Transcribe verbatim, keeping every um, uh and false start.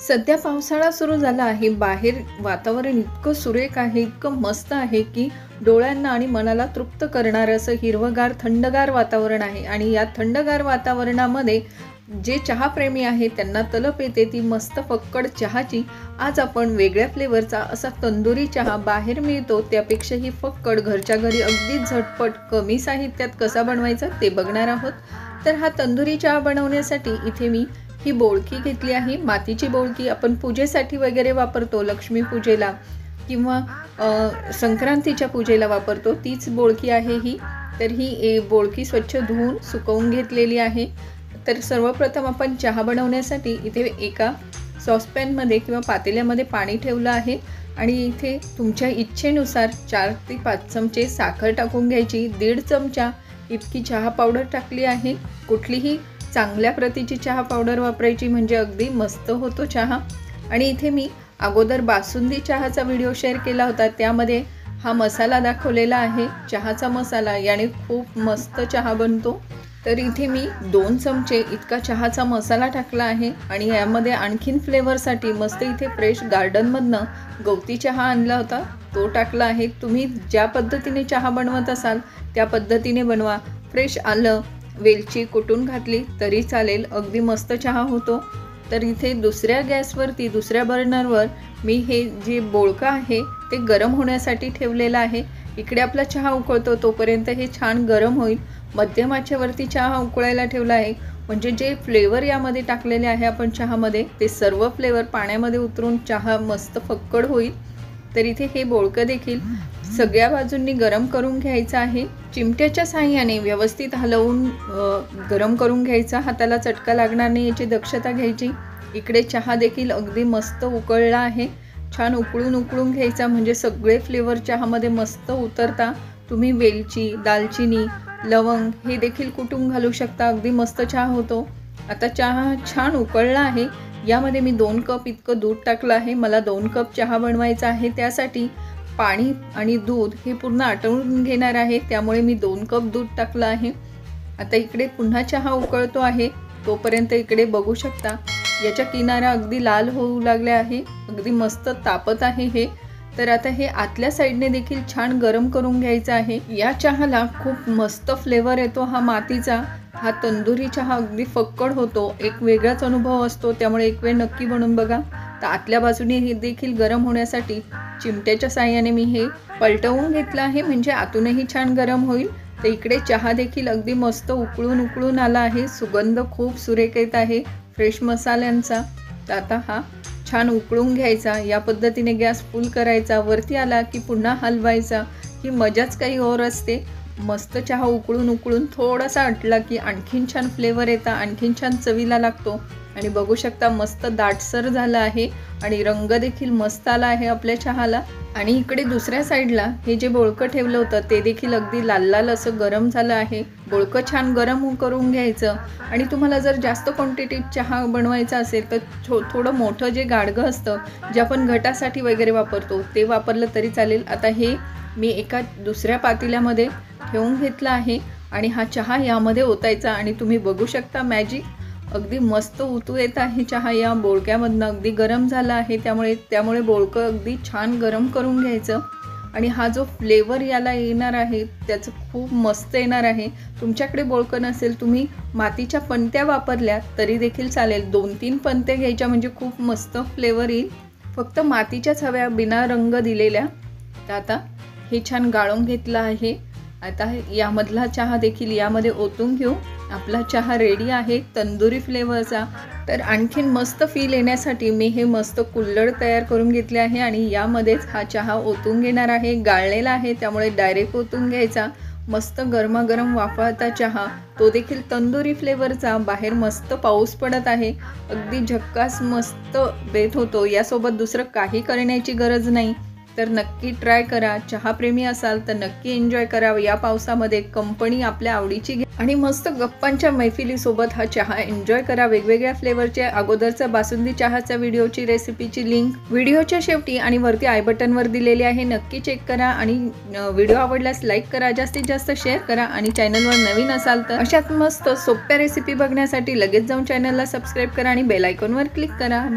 सध्या पावसाळा सुरू झाला आहे। बाहेर वातावरण इतकं सुरेख आहे, इतकं मस्त आहे की डोळ्यांना आणि मनाला तृप्त करणारं असं हिरवगार थंडगार वातावरण आहे। आणि या थंडगार वातावरणामध्ये जे चहा प्रेमी आहे त्यांना तलप येते ती मस्त फक्कड चहाची। आज आपण वेगळ्या फ्लेवरचा असा तंदुरी चहा बाहेर मिळतो त्यापेक्षाही फक्कड घरच्या घरी अगदी झटपट कमी साहित्यात कसा बनवायचा ते बघणार आहोत। तर हा तंदुरी चहा बनवण्यासाठी इथे मी ही बोळकी घेतली आहे। मातीची बोळकी आपण पूजेसाठी वगैरे वापरतो, लक्ष्मी पूजेला किंवा संक्रांतीच्या पूजेला वापरतो तीच बोळकी आहे ही। तर ही बोळकी स्वच्छ धुवून सुकवून घेतलेली आहे। तर सर्वप्रथम आपण चहा बनवण्यासाठी इथे एका सॉसपॅनमध्ये किंवा पातेल्यामध्ये पाणी ठेवलं आहे आणि इथे तुमच्या इच्छेनुसार चार ते पाच चमचे साखर टाकून घ्यायची। दीड चमचा इतकी चहा पावडर टाकली आहे। कुठलीही चांगल्या प्रतीची चहा पावडर वापरायची म्हणजे अगदी मस्त होतो चहा। आणि इथे मी अगोदर बासुंदी चहाचा व्हिडिओ शेअर केला होता, त्यामध्ये हा मसाला दाखवलेला आहे चहाचा मसाला, याने खूप मस्त चहा बनतो। तर इथे मी दोन चमचे इतका चहाचा मसाला टाकला आहे आणि यामध्ये आणखीन फ्लेवरसाठी मस्त इथे फ्रेश गार्डनमधनं गवती चहा आणला होता तो टाकला आहे। तुम्ही ज्या पद्धतीने चहा बनवत असाल त्या पद्धतीने बनवा। फ्रेश आलं वेलची कुटून घातली तरी चालेल, अगदी मस्त चहा होतो। तर इथे दुसऱ्या गॅसवरती दुसऱ्या बर्नरवर मी हे जे बोळका आहे ते गरम होण्यासाठी ठेवलेलं आहे। इकडे आपला चहा उकळतो तोपर्यंत हे छान गरम होईल। मध्यम आचेवरती चहा उकळायला ठेवला आहे म्हणजे जे फ्लेवर यामध्ये टाकलेले आहे आपण चहामध्ये ते सर्व फ्लेवर पाण्यामध्ये उतरून चहा मस्त फक्कड होईल। तर इथे हे बोळकं देखील सगळ्या बाजूंनी गरम करून घ्यायचं आहे। चिमट्याच्या साहाय्याने व्यवस्थित हलवून गरम करून घ्यायचा, हाताला चटका लागणार नाही याची दक्षता घ्यायची। इकडे चहा देखील अगदी मस्त उकळला आहे, छान उकळून उकळून घ्यायचा म्हणजे सगळे फ्लेवर चहामध्ये मस्त उतरता। तुम्ही वेलची, दालचिनी, लवंग हे देखील कुटून घालू शकता, अगदी मस्त चहा होतो। आता चहा छान उकळला आहे, यामध्ये मी दोन कप इतकं दूध टाकलं आहे। मला दोन कप चहा बनवायचा आहे, त्यासाठी पाणी आणि दूध हे पूर्ण आटवून घेणार आहे, त्यामुळे मी दोन कप दूध टाकलं आहे। आता इकडे पुन्हा चहा उकळतो आहे, तोपर्यंत इकडे बघू शकता याच्या किनाऱ्या अगदी लाल होऊ लागल्या आहे, अगदी मस्त तापत आहे हे। तर आता हे आतल्या साईडने देखील छान गरम करून घ्यायचं आहे। या चहाला खूप मस्त फ्लेवर येतो हा मातीचा, हा तंदुरी चहा अगदी फक्कड होतो, एक वेगळाच अनुभव असतो, त्यामुळे एक वेळ नक्की बनवून बघा। तर आतल्या बाजूने हे देखील गरम होण्यासाठी चिमट्याच्या साहाय्याने मी हे पलटवून घेतलं आहे म्हणजे आतूनही छान गरम होईल। तर इकडे चहा देखील अगदी मस्त उकळून उकळून आला आहे, सुगंध खूप सुरेख येत आहे फ्रेश मसाल्यांचा। तर आता हा छान उकळून घ्यायचा, या पद्धतीने गॅस फुल करायचा, वरती आला की पुन्हा हलवायचा, ही मजाच काही और असते। मस्त चहा उकळून उकळून थोडासा आटला की आणखीन छान फ्लेवर येतात, आणखीन छान चवीला लागतो। आणि बघू शकता मस्त दाटसर झाला आहे आणि रंग देखील मस्त आला आहे आपल्या चहाला। आणि इकडे दुसऱ्या साईडला हे जे बोळकं ठेवलं होतं ते देखील अगदी लाल लाल असं गरम झालं आहे। बोळकं छान गरम करून घ्यायचं आणि तुम्हाला जर जास्त क्वांटिटीत चहा बनवायचा असेल तर थो थोडं मोठं जे गाडगं असतं जे आपण घटासाठी वगैरे वापरतो ते वापरलं तरी चालेल। आता हे मी एका दुसऱ्या पातेल्यामध्ये ठेवून घेतला आहे आणि हा चहा यामध्ये ओतायचा आणि तुम्ही बघू शकता मॅजिक, अगदी मस्त उतू येत आहे चहा या बोळक्यामधनं, अगदी गरम झाला आहे, त्यामुळे त्यामुळे बोळकं अगदी छान गरम करून घ्यायचं। आणि हा जो फ्लेवर याला येणार आहे त्याचं खूप मस्त येणार आहे। तुमच्याकडे बोळकं नसेल तुम्ही मातीच्या पणत्या वापरल्या तरी देखील चालेल, दोन तीन पणत्या घ्यायच्या म्हणजे खूप मस्त फ्लेवर येईल, फक्त मातीच्याच हव्या बिना रंग दिलेल्या। तर आता हे छान गाळून घेतलं आहे, आता यामधला चहा देखील यामध्ये ओतून घेऊ। आपला चहा रेडी आहे तंदुरी फ्लेवरचा। तर आणखीन मस्त फील येण्यासाठी मी हे मस्त कुल्हड तयार करून घेतले आहे आणि यामध्येच हा चहा ओतून घेणार आहे। गाळलेला आहे त्यामुळे डायरेक्ट ओतून घ्यायचा, मस्त गरमागरम वाफळता चहा, तो देखील तंदुरी फ्लेवरचा। बाहेर मस्त पाऊस पडत आहे, अगदी झक्कास मस्त बेत होतो, यासोबत दुसरं काही करण्याची गरज नाही। तर नक्की ट्राय करा, चहाप्रेमी असाल तर नक्की एन्जॉय करा या पावसामध्ये, कंपनी आपल्या आवडीची घ्या आणि मस्त गप्पांच्या मैफिलीसोबत हा चहा एन्जॉय करा। वेगवेगळ्या फ्लेवरच्या अगोदरचा बासुंदी चहाच्या व्हिडिओची रेसिपीची लिंक व्हिडिओच्या शेवटी आणि वरती आय बटनवर दिलेली आहे, नक्की चेक करा। आणि व्हिडिओ आवडल्यास लाईक करा, जास्तीत जास्त शेअर करा आणि चॅनलवर नवीन असाल तर अशाच मस्त सोप्या रेसिपी बघण्यासाठी लगेच जाऊन चॅनलला सबस्क्राईब करा आणि बेल आयकॉनवर क्लिक करा।